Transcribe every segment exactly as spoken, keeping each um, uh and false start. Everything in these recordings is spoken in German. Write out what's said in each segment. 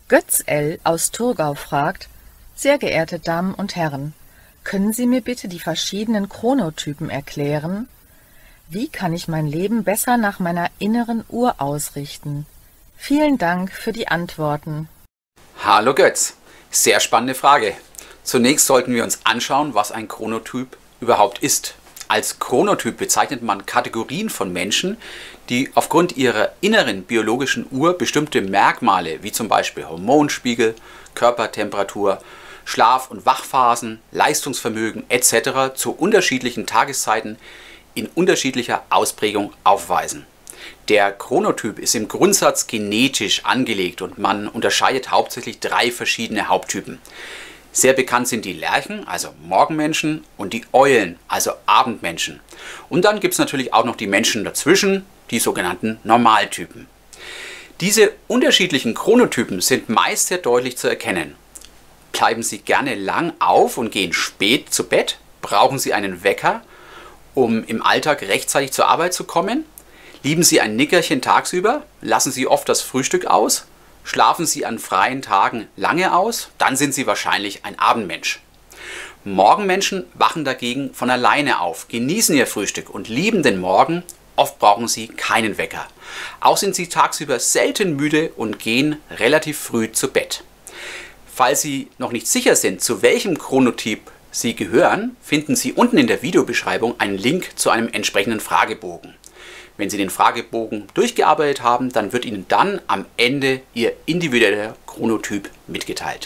Götz L. aus Thurgau fragt: Sehr geehrte Damen und Herren, können Sie mir bitte die verschiedenen Chronotypen erklären? Wie kann ich mein Leben besser nach meiner inneren Uhr ausrichten? Vielen Dank für die Antworten. Hallo Götz, sehr spannende Frage. Zunächst sollten wir uns anschauen, was ein Chronotyp überhaupt ist. Als Chronotyp bezeichnet man Kategorien von Menschen, die aufgrund ihrer inneren biologischen Uhr bestimmte Merkmale wie zum Beispiel Hormonspiegel, Körpertemperatur, Schlaf- und Wachphasen, Leistungsvermögen et cetera zu unterschiedlichen Tageszeiten in unterschiedlicher Ausprägung aufweisen. Der Chronotyp ist im Grundsatz genetisch angelegt und man unterscheidet hauptsächlich drei verschiedene Haupttypen. Sehr bekannt sind die Lerchen, also Morgenmenschen, und die Eulen, also Abendmenschen. Und dann gibt es natürlich auch noch die Menschen dazwischen, die sogenannten Normaltypen. Diese unterschiedlichen Chronotypen sind meist sehr deutlich zu erkennen. Bleiben Sie gerne lang auf und gehen spät zu Bett? Brauchen Sie einen Wecker, um im Alltag rechtzeitig zur Arbeit zu kommen? Lieben Sie ein Nickerchen tagsüber? Lassen Sie oft das Frühstück aus? Schlafen Sie an freien Tagen lange aus? Dann sind Sie wahrscheinlich ein Abendmensch. Morgenmenschen wachen dagegen von alleine auf, genießen ihr Frühstück und lieben den Morgen. Oft brauchen sie keinen Wecker. Auch sind sie tagsüber selten müde und gehen relativ früh zu Bett. Falls Sie noch nicht sicher sind, zu welchem Chronotyp Sie gehören, finden Sie unten in der Videobeschreibung einen Link zu einem entsprechenden Fragebogen. Wenn Sie den Fragebogen durchgearbeitet haben, dann wird Ihnen dann am Ende Ihr individueller Chronotyp mitgeteilt.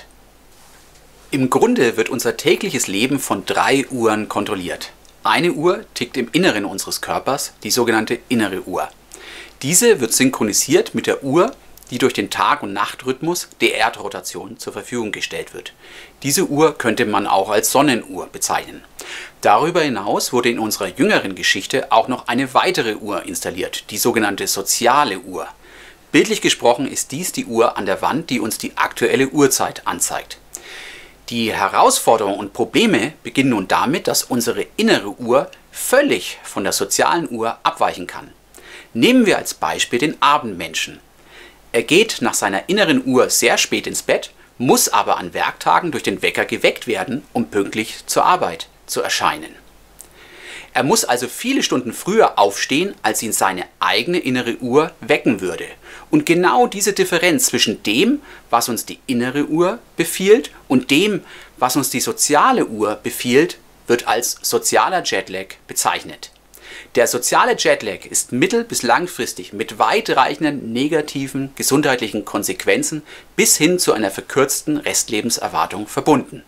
Im Grunde wird unser tägliches Leben von drei Uhren kontrolliert. Eine Uhr tickt im Inneren unseres Körpers, die sogenannte innere Uhr. Diese wird synchronisiert mit der Uhr, die durch den Tag- und Nachtrhythmus der Erdrotation zur Verfügung gestellt wird. Diese Uhr könnte man auch als Sonnenuhr bezeichnen. Darüber hinaus wurde in unserer jüngeren Geschichte auch noch eine weitere Uhr installiert, die sogenannte soziale Uhr. Bildlich gesprochen ist dies die Uhr an der Wand, die uns die aktuelle Uhrzeit anzeigt. Die Herausforderungen und Probleme beginnen nun damit, dass unsere innere Uhr völlig von der sozialen Uhr abweichen kann. Nehmen wir als Beispiel den Abendmenschen. Er geht nach seiner inneren Uhr sehr spät ins Bett, muss aber an Werktagen durch den Wecker geweckt werden, um pünktlich zur Arbeit zu erscheinen. Er muss also viele Stunden früher aufstehen, als ihn seine eigene innere Uhr wecken würde. Und genau diese Differenz zwischen dem, was uns die innere Uhr befiehlt, und dem, was uns die soziale Uhr befiehlt, wird als sozialer Jetlag bezeichnet. Der soziale Jetlag ist mittel- bis langfristig mit weitreichenden negativen gesundheitlichen Konsequenzen bis hin zu einer verkürzten Restlebenserwartung verbunden.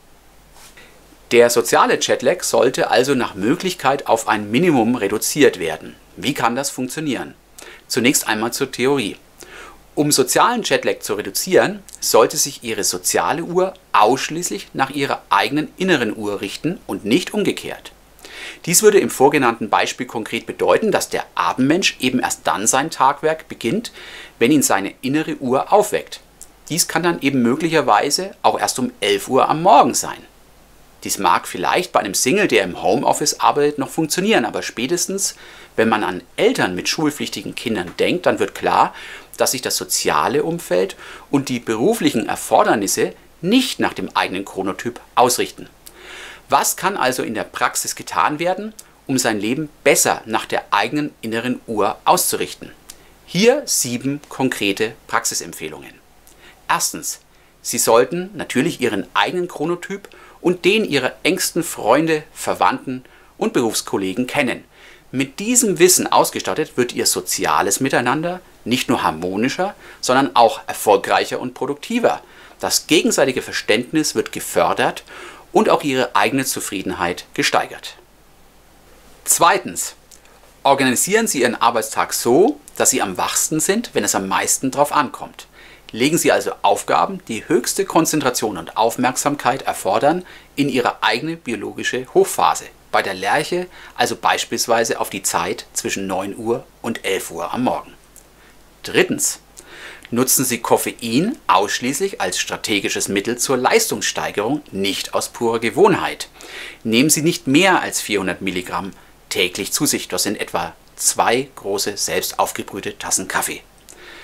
Der soziale Jetlag sollte also nach Möglichkeit auf ein Minimum reduziert werden. Wie kann das funktionieren? Zunächst einmal zur Theorie. Um sozialen Jetlag zu reduzieren, sollte sich Ihre soziale Uhr ausschließlich nach Ihrer eigenen inneren Uhr richten und nicht umgekehrt. Dies würde im vorgenannten Beispiel konkret bedeuten, dass der Abendmensch eben erst dann sein Tagwerk beginnt, wenn ihn seine innere Uhr aufweckt. Dies kann dann eben möglicherweise auch erst um elf Uhr am Morgen sein. Dies mag vielleicht bei einem Single, der im Homeoffice arbeitet, noch funktionieren, aber spätestens, wenn man an Eltern mit schulpflichtigen Kindern denkt, dann wird klar, dass sich das soziale Umfeld und die beruflichen Erfordernisse nicht nach dem eigenen Chronotyp ausrichten. Was kann also in der Praxis getan werden, um sein Leben besser nach der eigenen inneren Uhr auszurichten? Hier sieben konkrete Praxisempfehlungen. Erstens, Sie sollten natürlich Ihren eigenen Chronotyp und den Ihrer engsten Freunde, Verwandten und Berufskollegen kennen. Mit diesem Wissen ausgestattet wird Ihr soziales Miteinander nicht nur harmonischer, sondern auch erfolgreicher und produktiver. Das gegenseitige Verständnis wird gefördert und auch Ihre eigene Zufriedenheit gesteigert. Zweitens, organisieren Sie Ihren Arbeitstag so, dass Sie am wachsten sind, wenn es am meisten drauf ankommt. Legen Sie also Aufgaben, die höchste Konzentration und Aufmerksamkeit erfordern, in Ihre eigene biologische Hochphase. Bei der Lerche also beispielsweise auf die Zeit zwischen neun Uhr und elf Uhr am Morgen. Drittens, nutzen Sie Koffein ausschließlich als strategisches Mittel zur Leistungssteigerung, nicht aus purer Gewohnheit. Nehmen Sie nicht mehr als vierhundert Milligramm täglich zu sich. Das sind etwa zwei große selbst aufgebrühte Tassen Kaffee.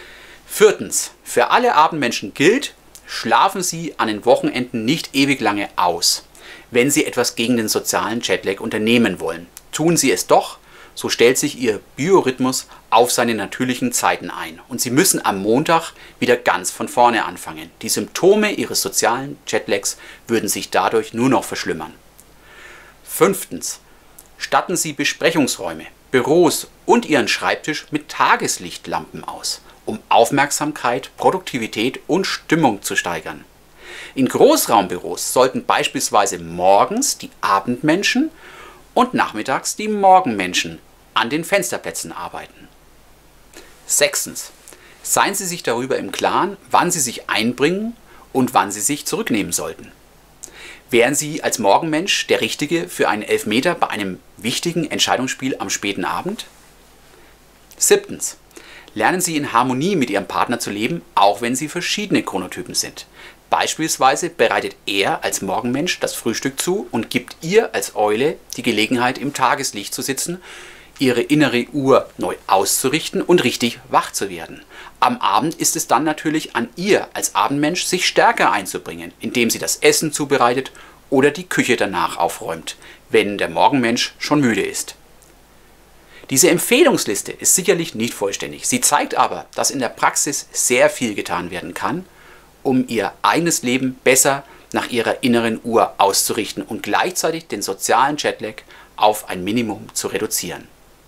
Viertens. Für alle Abendmenschen gilt, schlafen Sie an den Wochenenden nicht ewig lange aus. Wenn Sie etwas gegen den sozialen Jetlag unternehmen wollen, tun Sie es doch, so stellt sich Ihr Biorhythmus auf seine natürlichen Zeiten ein und Sie müssen am Montag wieder ganz von vorne anfangen. Die Symptome Ihres sozialen Jetlags würden sich dadurch nur noch verschlimmern. Fünftens. Statten Sie Besprechungsräume, Büros und Ihren Schreibtisch mit Tageslichtlampen aus, um Aufmerksamkeit, Produktivität und Stimmung zu steigern. In Großraumbüros sollten beispielsweise morgens die Abendmenschen und nachmittags die Morgenmenschen an den Fensterplätzen arbeiten. Sechstens. Seien Sie sich darüber im Klaren, wann Sie sich einbringen und wann Sie sich zurücknehmen sollten. Wären Sie als Morgenmensch der Richtige für einen Elfmeter bei einem wichtigen Entscheidungsspiel am späten Abend? Siebtens. Lernen Sie in Harmonie mit Ihrem Partner zu leben, auch wenn Sie verschiedene Chronotypen sind. Beispielsweise bereitet er als Morgenmensch das Frühstück zu und gibt ihr als Eule die Gelegenheit, im Tageslicht zu sitzen, ihre innere Uhr neu auszurichten und richtig wach zu werden. Am Abend ist es dann natürlich an ihr als Abendmensch, sich stärker einzubringen, indem sie das Essen zubereitet oder die Küche danach aufräumt, wenn der Morgenmensch schon müde ist. Diese Empfehlungsliste ist sicherlich nicht vollständig. Sie zeigt aber, dass in der Praxis sehr viel getan werden kann, um ihr eigenes Leben besser nach ihrer inneren Uhr auszurichten und gleichzeitig den sozialen Jetlag auf ein Minimum zu reduzieren.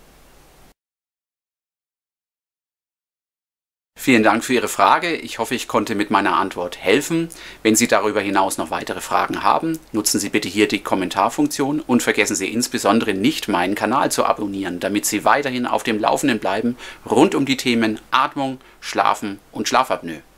Vielen Dank für Ihre Frage. Ich hoffe, ich konnte mit meiner Antwort helfen. Wenn Sie darüber hinaus noch weitere Fragen haben, nutzen Sie bitte hier die Kommentarfunktion und vergessen Sie insbesondere nicht, meinen Kanal zu abonnieren, damit Sie weiterhin auf dem Laufenden bleiben rund um die Themen Atmung, Schlafen und Schlafapnoe.